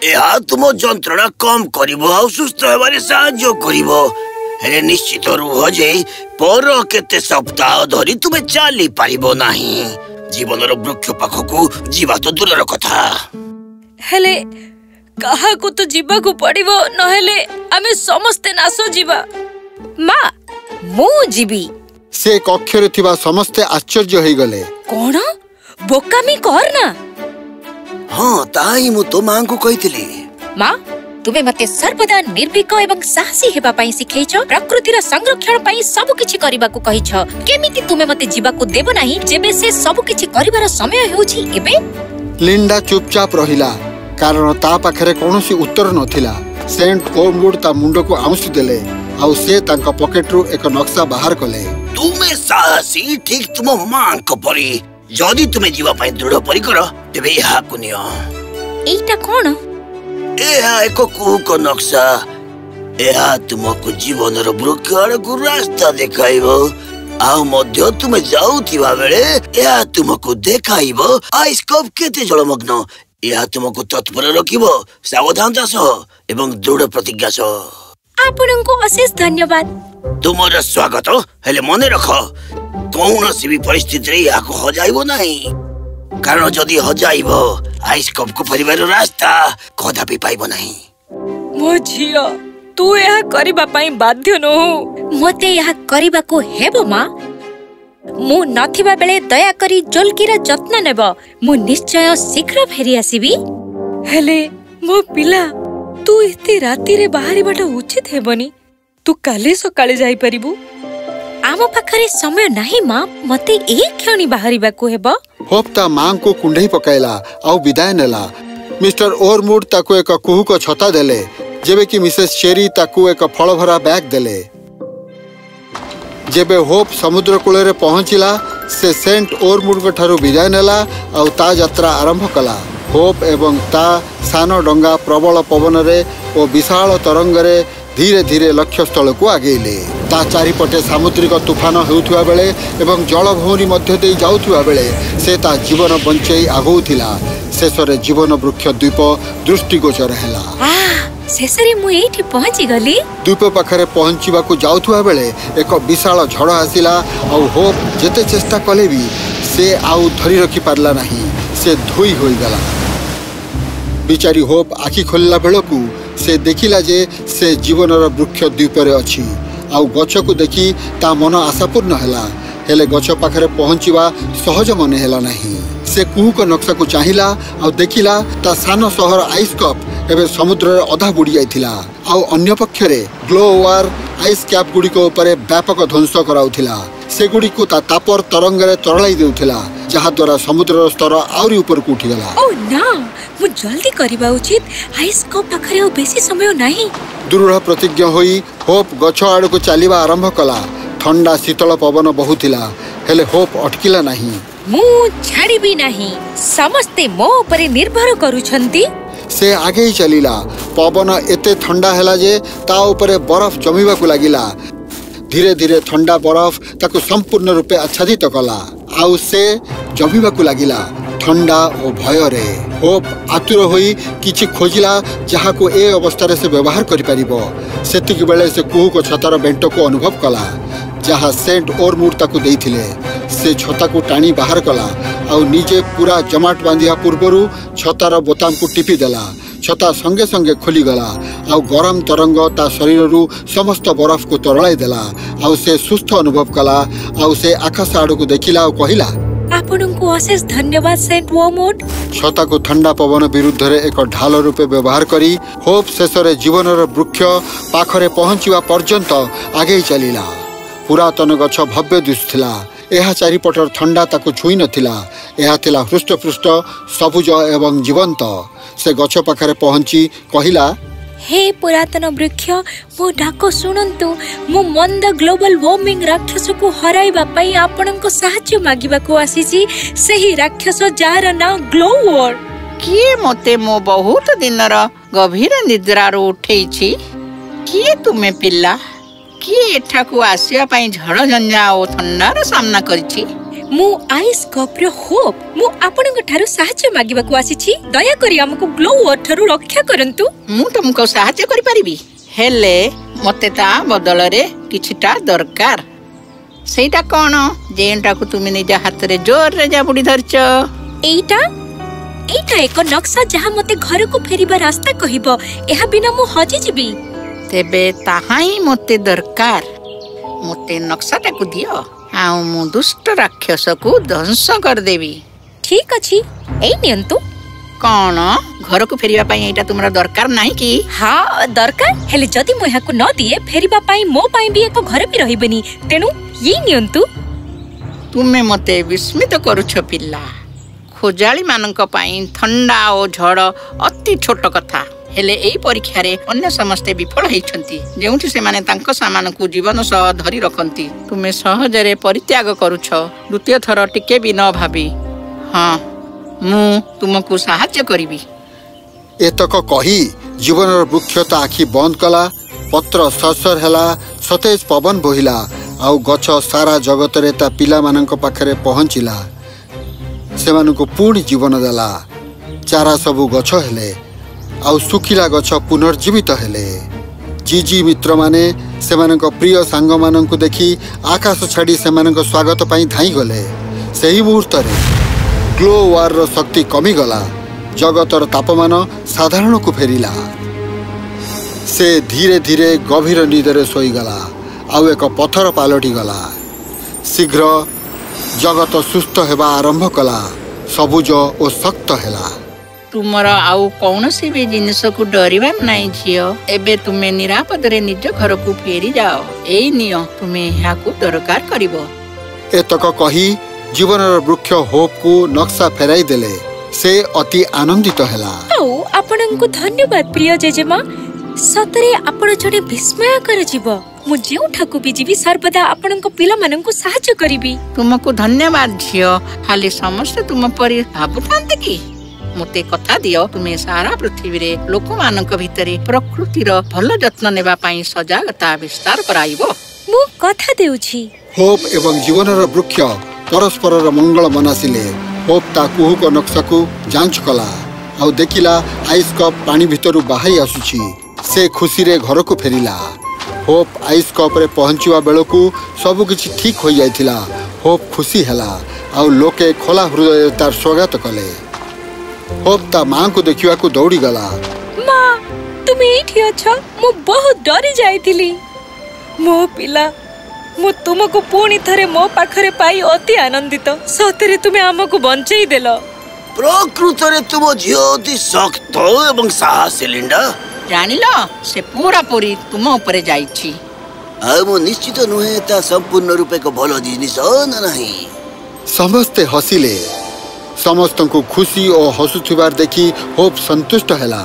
यह तुम जंत्रणा कम करिवो आ सुस्थ हेबारे साहाय्य करिवो। हेले निश्चित रुह जे पर केते सप्ताह धरी तुमे चली पारिबो नाही। जीवनर वृक्ष पाखकू जीवा तो दूरर कथा। हेले कहा को तो जीवा को पड़िबो नहेले आमे समस्ते नासो जीवा। माँ मु जीवी। से कक्षरे थिबा समस्ते आश्चर्य होई गले। कोन बोकामी कर ना। हाँ ताई मु तो मां को कहितली। माँ तुमे मते सर्वदा निर्भीक एवं साहसी हेबा पई सिखैछ। प्रकृतिर संरक्षण पई सब किछि करिबा को कहिछ। केमिति तुमे मते जीवा को देबो नाही जेबे से सब किछि करिवार समय हेउछि एबे? लिंडा चुपचाप रहिला कारण ता पाखरे कोनोसी उत्तर नथिला। सेंट ओर्मवुड ता मुंडो को आउंसी देले आउ से तांका पॉकेट रु एक नक्शा बाहर कले। तुमे साहसी ठीक तुम मां को परी। जदि तुमे जीवा पई दृढ़ परिकर तेबे यहा को नियो। एटा कोन? एहा एक कुक नक्शा। एहा तुमको जीवनर वृक्ष आड़कू रास्ता देखाइबो। आउ मध्य तुमे जाउथिबा बेले एहा तुमको देखाइबो आइस कप केते जलमग्न। एहा तुमको तत्पर रखिबो सावधानता सह एवं दृढ़ प्रतिज्ञा सह। आपनको अशेष धन्यवाद। तुमर स्वागत। हेले मने रख कौनसी भी परिस्थिति रे या को हजाइबो नाही कारण जदि हजाइबो आइस कप को परिवार रास्ता कदापि पाइबो नाही। मो झियो तू यह करिबा पई बाध्य न हो। मते यह करिबा को हेबो मां। मु नथिबा बेले दया करी जोलकीरा जत्न नेब। मु निश्चय शीघ्र फेरी आसीबी। हेले मो पिला तू इते राती रे बाहरी बाटा उचित हेबनी। तू काले सकाळे जाई परिबू। आम पाखरे समय नाही मां। मते एक क्षणी बाहरीबा को हेबो। होप ता मां को कुंडई पकाइला आउ विदाय नेला। मिस्टर ओर्मवुड ताको एक कुहुक छता देले जेबे कि मिसेस चेरी ताको एक फल भरा बैग देले। जेबे होप समुद्र कूल रे पहुंचिला से सेंट ओर्मवुड ठारू विदाय नेला आउ ता यात्रा आरंभ कला। होप एवं ता सान डंगा प्रबल पवन रे ओ विशाल तरंग रे धीरे धीरे लक्ष्य स्थल को आगेले। ता चारिपटे सामुद्रिक तूफान हेउथुवा बेले एवं जलभौरी मध्य दे जाउथुवा बेले से ता जीवन बंचई आगौथिला। शेषरे जीवन वृक्ष द्वीप दृष्टिगोचर हैला। शेषरे मु एठी पहुंची गली। द्वीप पाखरे पहुंचीबा को जाउथुवा बेले एक विशाल झड़ आसिला आउ होप जेते चेष्टा कले भी से आउ धरी रखी पारला नाही। से धोई होई गला। बिचारी होप आखि खोलला बेलकू से देखिला जे से जीवनर वृक्ष द्वीप रे अछि आउ गछ को देखी ता मन आशापूर्ण हैला। हेले गछ पाखरे पहुंचीबा सहज मने हैला नाही। से कुहुक नक्शा को चाहिला आउ देखिला ता सान शहर आइस कप एबे समुद्र रे अधा बुड़ी जाइथिला आउ अन्य पक्षरे ग्लो वार आइस कैप गुडी को ऊपर व्यापक ध्वंस कराउथिला। से गुडी को ता तापर तरंग रे तरलाई देउथिला जहा द्वारा समुद्र स्तर आउरी ऊपर को उठी गला। ओ ना मु जल्दी करिबा उचित। आइस कप पाखरे ओ बेसी समय नाही। दृढ़ प्रतिज्ञा होई होप गछ आड़ को चलिबा आरंभ कला। ठंडा शीतल पवन बहुथिला हेले होप अटकिला नाही। मु छाड़ीबी नाही। समस्ते मो ऊपर निर्भर करूछंती। से आगे ही चलिला। पवन एते ठंडा हैला जे ता ऊपर बरफ जमीबा को लागिला। धीरे धीरे ठंडा बरफ ताको संपूर्ण रूपे आच्छादित कला आउ से जमीबा को लागिला ठंडा और भय रे। होप आतुर होई किछि खोजिला जहा को ए अवस्था रे से व्यवहार करि परिबो। सेतिक बेले से कुहुक छतार बेंट को अनुभव कला जहा सेंट ओर्मवुड ताको देइथिले। से छता को टाणी बाहर कला आउ निजे पूरा जमाट बांधिया पूर्वरु छतार बोताम को टिपी देला। छता संगे संगे खोली गला आउ गरम तरंग ता शरीर रु समस्त बरफ को तरलाई देला आउ से सुस्थ अनुभव कला आउ से आकाश आड़ को देखिला आउ कहिला आपनको अशेष धन्यवाद सेंट ओर्मवुड। छता को ठंडा पवन विरुद्ध रे एक ढाल रूपे व्यवहार करी होप शेषरे जीवनर वृक्ष पाखरे पहुंचीवा पर्यंत आगे चलिला। पुरातन गछ भव्य दिसुथिला। एहा चारिपटर ठंडा ताको छुई नथिला। एहा थिला हृष्टपुष्ट सबुज एवं जीवंत। से गछ पाखरे पहुंची कहिला हे पुरातन वृक्ष मो डाक शुणंतु। मो मंद ग्लोबल वार्मिंग राक्षस को हराइबा पई आपनको सहायता मागिबा को आसीची। सही राक्षस जार ना ग्लो वॉर। किए मते मो बहुत दिनर गभीर निद्रारो उठेइछि। किए तुमे पिल्ला किए एठाकू आसिया पई झड़ झंझा ओ ठंडार सामना करछि? मु आइस कप्र होप मु आपनक ठारू सहाय्य मागिबाकू आसीछि दया करी हमकु ग्लो वार ठारू रक्षा करंतु। मु तुमको सहाय्य करि परिबी हेले मते ता बदल रे किछिटा दरकार सेटा कोन जेंटा को तुम निज हाथ रे जोर रे जाबुडी धरछ एटा एक नक्शा जहा मते घर को फेरिबा रास्ता कहिबो एहा बिना मु हजि जिबी तेबे ताहाई मते दरकार मते नक्शाटा को दियो आ मु दुष्ट राक्षस को ध्वंस कर देबी। ठीक अछि एई नियंतु कोन घर को फेरिबा पई एटा तुमरा दरकार नाही की? हां दरकार हेले जदी मु याकु न दिए फेरिबा पई मो पई भी एको घर भी रहिबेनी तेनु ये नियंतु। तुमे मते विस्मित करूछ पिल्ला खोजाली मानक पई ठंडा ओ झड़ अति छोट कथा हेले एई परीक्षा रे अन्य समस्त विफल हेइछंती जेउठी से माने तांको सामान को जीवन सह धरि रखंती तुमे सहज रे परित्याग करूछ द्वितीय थर टिके भी न भाबी हां मु तुमको सहाय्य करिबी। एतक कही जीवनर वृक्षता आखि बंद कला पत्र सरसर हैला सतेज पवन बोहिला आउ गछ सारा जगत रे ता पिला मानक पाखरे पहुंचिला सेमानकु पूर्ण जीवन देला चारा सबु गछ हेले आउ सुखिला गछ पुनर्जीवित हेले जीजी मित्र माने सेमानक प्रिय सांग मानकु देखि आकाश छाड़ी सेमानक स्वागत पई धाई गले सही मुहूर्त रे ग्लो वार रो शक्ति कमी गला जगतर तापमान साधारण को फेरिला से धीरे धीरे गभीर निदरे सोई गला आउ एक पत्थर पालटी गला शीघ्र जगत सुस्थ हेबा आरंभ कला सबुज और शक्त हेला। तुमरा आउ कौनसी भी जिनिस को डरिबा नाही झियो एबे तुमे निरापद रे निज घर को फेरी जाओ एई नियो तुमे या को दरकार करिवो। एतक कही जीवनर वृक्ष होप को नक्शा फेराई देले से अति आनंदित हेला। आउ आपनकु धन्यवाद प्रिय जेजेमा सतरे आपण जने विस्मयकर जीव मु जेउ ठाकु भी जीवी सर्वदा आपनक पिला माननकु सहाय्य करिबी। तुमको धन्यवाद झियो खाली समस्त तुम परि भाबुथांते की मते कथा दियो तुमे सारा पृथ्वी रे लोक मानक भितरे प्रकृतिर भल जत्न नेबा पई सजागता विस्तार कराइबो। मु कथा देउछि होप एवं जीवनर वृक्ष परस्पर मंगल मनासिले होप ता कुहुक नक्शा को जांच कला आउ देखिला आइस कप पानी भितरु बाहाई आसुछि से खुशी रे घर को फेरिला। होप आइस कप रे पहुंचवा बेलकु सब किछि ठीक हो जाइथिला होप खुशी हैला आउ लोके खोला हृदय तार स्वागत कले। होप ता मां को देखिवा को दौड़ी गला। मां तुमे एठी अछ मु बहुत डरी जाइथिली मो पिला मु तुमको पुणी थरे मो पाखरे पाई अति आनंदित सतरे तुमे हमको बंचई देलो। प्रकृतरे तुम झियो अति शक्त एवं साहसी लिंडा जानिलो से पूरा पूरी तुम ऊपर जाइछि आ मो निश्चित नुहे ता संपूर्ण रूपे को भलो जिनिस न नाही। समस्ते हसिले समस्त को खुशी और हसुथिबार देखि होप संतुष्ट हैला।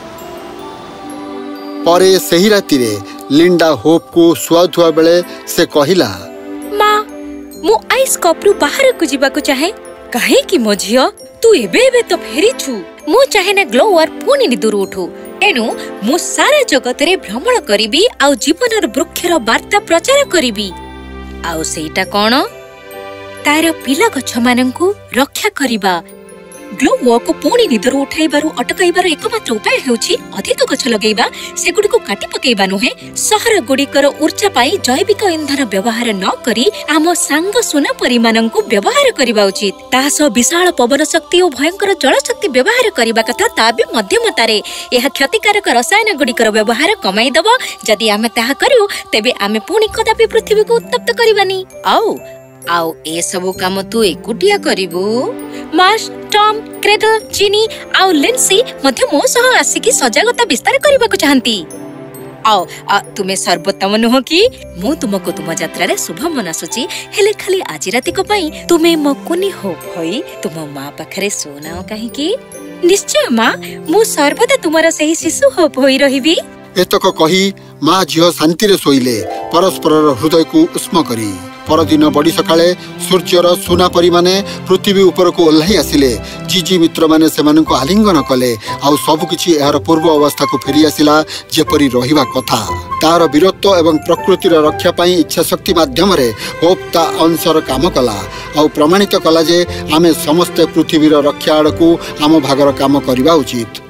परे सही राति रे लिंडा होप को सुआथुआ बेले से कहिला मां मु आइस कपरु बाहर को जीवा को चाहे काहे कि मो झियो तू एबे तो फेरी छु मु चाहे ना ग्लो वार पुनी निदुर उठू एनु मु सारा जगत रे भ्रमण करिबी आउ जीवनर वृक्षर वार्ता प्रचार करिबी आउ सेटा कोन तार पिला गछ माननकु रक्षा करिबा। ग्लो वार को पुनी निदुर उठाइबारु अटकाइबार एकमात्र उपाय हेउछि अधिक गछ लगेइबा सेगुडी को काटी पकेइबा नहे शहर गुडीकर ऊर्जा पाई जैविक ईंधन व्यवहार न करी आम सांग सुना परिमाणंकु व्यवहार करिबा उचित तास विशाल पवन शक्ति और भयंकर जल शक्ति व्यवहार करिबा कथा ता भी मध्यमतारे यह क्षतिकारक रसायन गुडीकर व्यवहार कमाई दबो जदि आमे ताहा करू तेबे आमे पुनी कदापि पृथ्वी को उत्तप्त करिबानी। आउ ए सब काम तू एकुटिया करिवु मार्श टॉम क्रेडल चिनी आउ लिंसी मध्य मो सह आसिकी सजागता विस्तार करिबा को चाहंती। आओ तुमे सर्वोत्तम नुह कि मु तुमको तुम यात्रा रे शुभ मनासुची हेले खाली आज राति को पई तुमे मो कुनी हो भई तुम मां पाखरे सोनाओ काहे कि निश्चय मां मु सर्वदा तुमरा सही शिशु हो भई रहिबी। एतक कही माँ झील शांति रे शोइले परस्पर हृदय को उष्म करी परदिन बड़ी सकाळे सूर्यर सुना परी माने पृथ्वी ऊपर को ओल्हाई आसिले जीजी मित्र माने सेमाननको आलिंगन कले आउ सब किछि एहार पूर्व अवस्था को फेरी आसिला जेपरी रहिबा कथा। तार वीरत्व एवं प्रकृतिर रक्षा पाई इच्छा शक्ति माध्यम रे होप ता अंशर काम कला ଆଉ ପ୍ରମାଣିତ କଲା ଯେ ଆମେ ସମସ୍ତେ ପୃଥିବୀର ରକ୍ଷା ଆଡ଼କୁ ଆମ ଭାଗର କାମ କରିବା ଉଚିତ।